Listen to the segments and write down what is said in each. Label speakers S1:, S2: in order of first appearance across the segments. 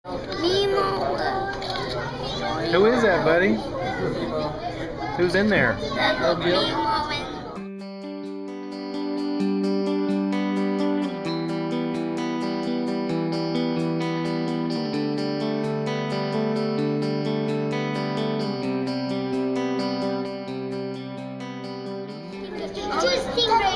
S1: Nemo.
S2: Who is that, buddy? Who's in there?
S1: Just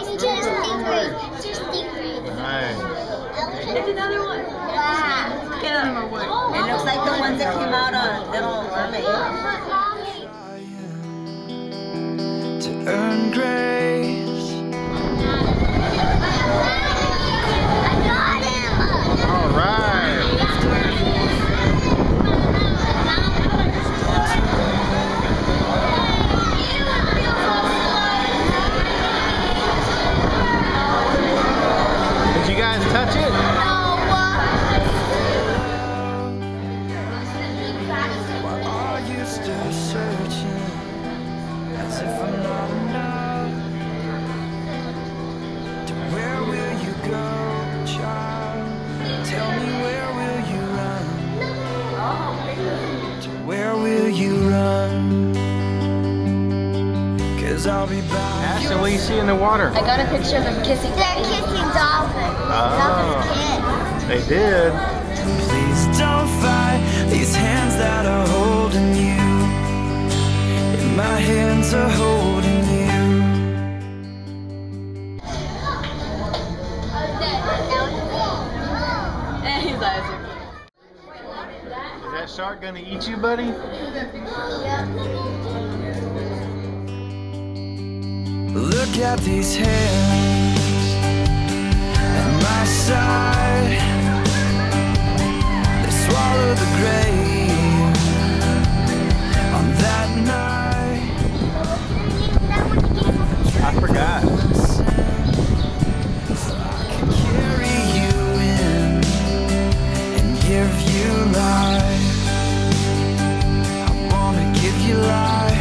S1: stingrays.
S2: Nice.
S3: It's another one.
S1: Wow.
S3: Get another one. It looks like the ones that came out on Little Mermaid.
S4: To earn grace.
S1: I got him.
S2: All right. Did you guys touch it?
S4: Why are you still searching? As if I'm not enough. To where will you go, child? Tell me, where will you run? To where will you run? 'Cause I'll be back.
S2: Ashton, what do you see in the water?
S3: I got a picture of them kissing.
S1: They're kissing dolphins. Dolphins kiss.
S2: They did.
S4: Please don't fight these hands that are holding you. And my hands are holding you.
S3: And his eyes are
S2: Is that shark gonna eat you, buddy?
S4: Look at these hands at my side. They swallow the grave on that night.
S2: I forgot.
S4: So I can carry you in and give you life. I wanna give you life.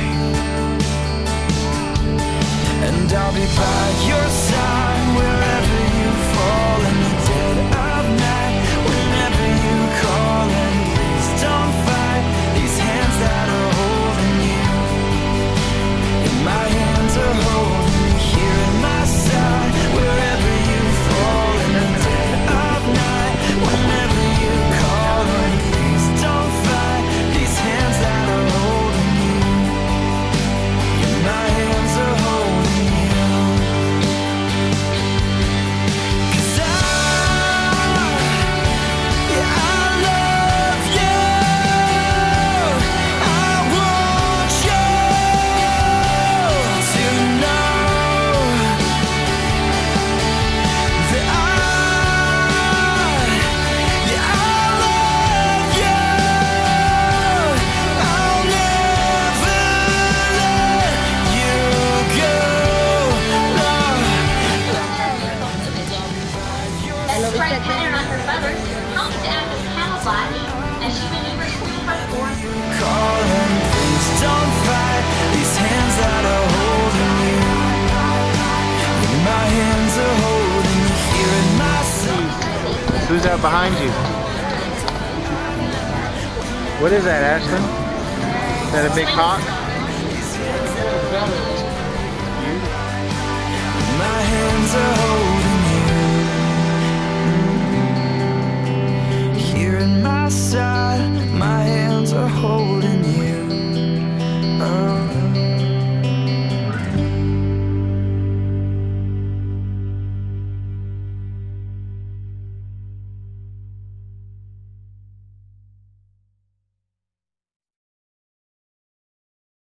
S4: And I'll be by your side wherever you fall in the dead of night. Whenever you call, and please don't fight these hands that are holding you. And my hands are holding you here at my side. Wherever you fall in the dead of night. Whenever you call, and please don't fight these hands that are holding you. And my hands are holding you.
S5: Spread pattern on her feathers, helping to act as camouflage as she maneuvers between her forms.
S4: Call and please don't fight these hands that are holding you. And my hands are holding you here in my side.
S2: Who's that behind you? What is that, Ashton? Is that a big hawk?
S4: My hands are holding you here in my side.